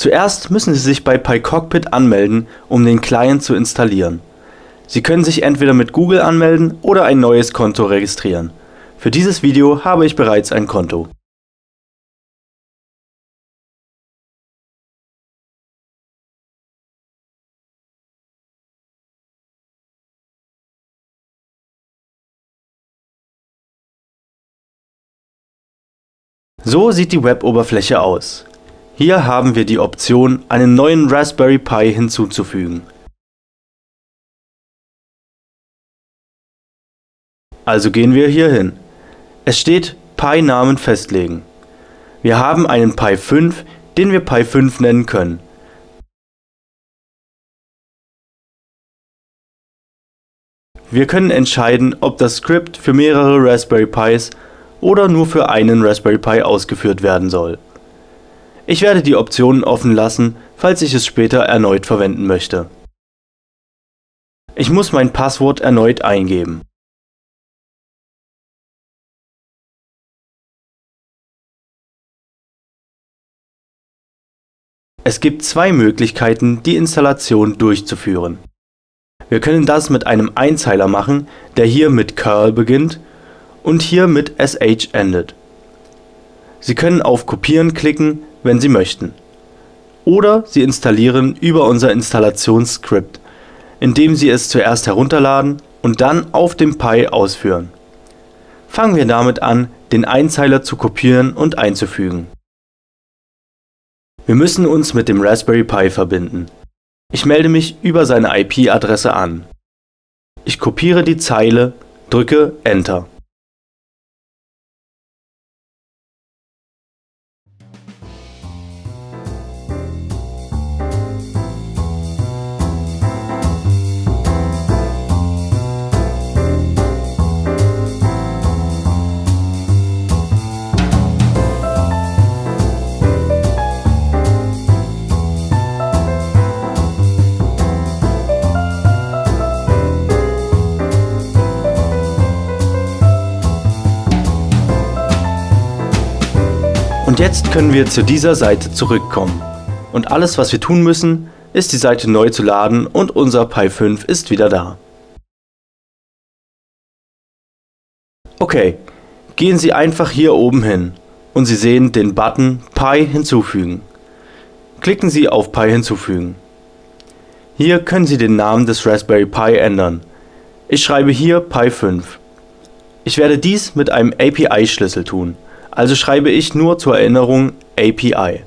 Zuerst müssen Sie sich bei PyCockpit anmelden, um den Client zu installieren. Sie können sich entweder mit Google anmelden oder ein neues Konto registrieren. Für dieses Video habe ich bereits ein Konto. So sieht die Web-Oberfläche aus. Hier haben wir die Option, einen neuen Raspberry Pi hinzuzufügen. Also gehen wir hier hin. Es steht Pi-Namen festlegen. Wir haben einen Pi 5, den wir Pi 5 nennen können. Wir können entscheiden, ob das Skript für mehrere Raspberry Pis oder nur für einen Raspberry Pi ausgeführt werden soll. Ich werde die Optionen offen lassen, falls ich es später erneut verwenden möchte. Ich muss mein Passwort erneut eingeben. Es gibt zwei Möglichkeiten, die Installation durchzuführen. Wir können das mit einem Einzeiler machen, der hier mit curl beginnt und hier mit sh endet. Sie können auf Kopieren klicken, wenn Sie möchten. Oder Sie installieren über unser Installationsskript, indem Sie es zuerst herunterladen und dann auf dem Pi ausführen. Fangen wir damit an, den Einzeiler zu kopieren und einzufügen. Wir müssen uns mit dem Raspberry Pi verbinden. Ich melde mich über seine IP-Adresse an. Ich kopiere die Zeile, drücke Enter. Und jetzt können wir zu dieser Seite zurückkommen. Und alles, was wir tun müssen, ist die Seite neu zu laden und unser Pi 5 ist wieder da. Okay, gehen Sie einfach hier oben hin und Sie sehen den Button Pi hinzufügen. Klicken Sie auf Pi hinzufügen. Hier können Sie den Namen des Raspberry Pi ändern. Ich schreibe hier Pi 5. Ich werde dies mit einem API-Schlüssel tun. Also schreibe ich nur zur Erinnerung API.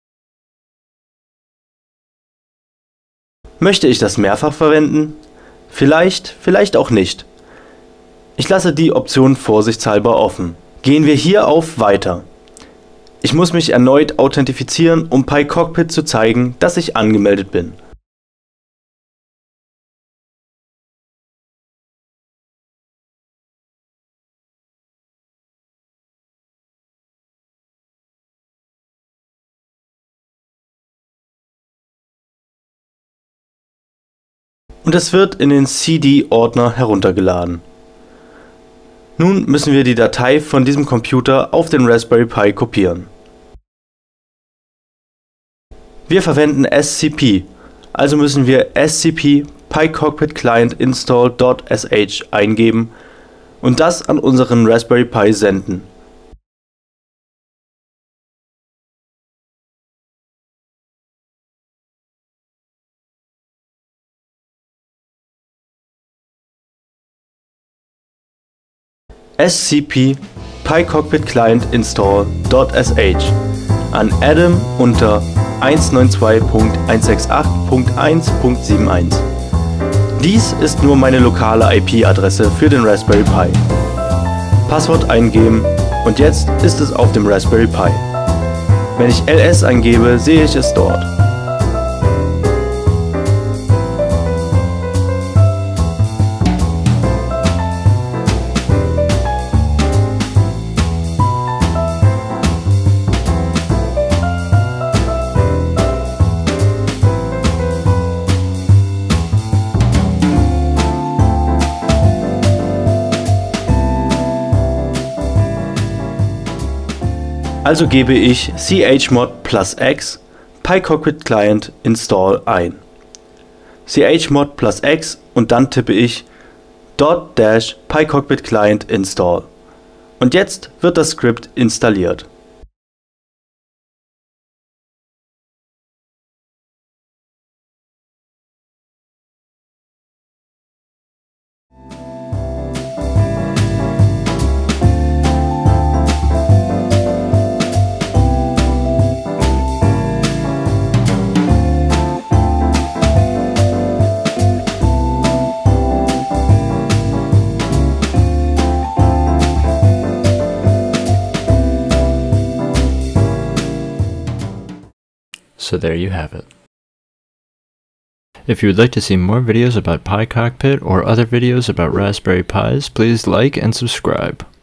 Möchte ich das mehrfach verwenden? Vielleicht auch nicht. Ich lasse die Option vorsichtshalber offen. Gehen wir hier auf Weiter. Ich muss mich erneut authentifizieren, um PyCockpit zu zeigen, dass ich angemeldet bin. Und es wird in den CD-Ordner heruntergeladen. Nun müssen wir die Datei von diesem Computer auf den Raspberry Pi kopieren. Wir verwenden SCP, also müssen wir scp PyCockpit Client install.sh eingeben und das an unseren Raspberry Pi senden. scp PyCockpit Client install.sh an Adam unter 192.168.1.71. Dies ist nur meine lokale IP-Adresse für den Raspberry Pi. Passwort eingeben und jetzt ist es auf dem Raspberry Pi. Wenn ich ls eingebe, sehe ich es dort. Also gebe ich chmod +x PyCockpit Client Install ein, chmod +x und dann tippe ich .-PyCockpit Client Install. Und jetzt wird das Skript installiert. So there you have it. If you would like to see more videos about PyCockpit or other videos about Raspberry Pis, please like and subscribe.